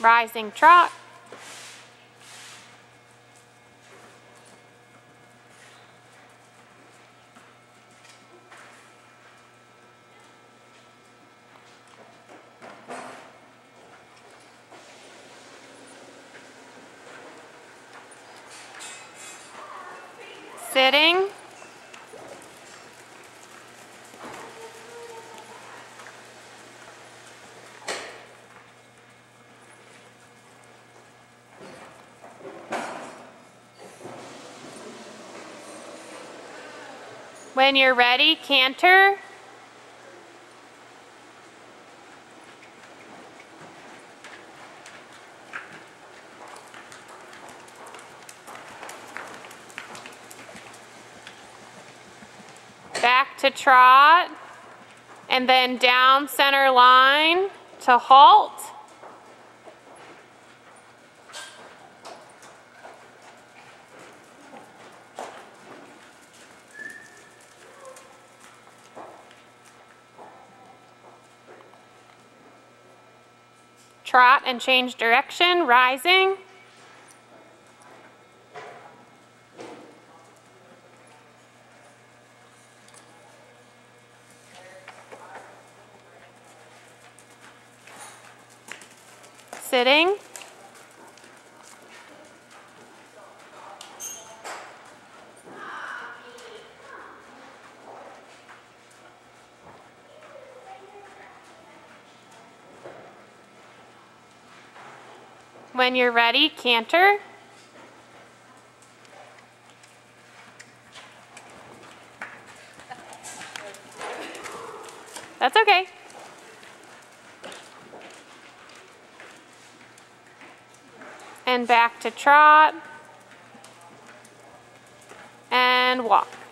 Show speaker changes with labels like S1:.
S1: rising trot, sitting, when you're ready, canter, back to trot, and then down center line to halt. Trot and change direction, rising. Sitting. When you're ready, canter. That's okay. And back to trot. And walk.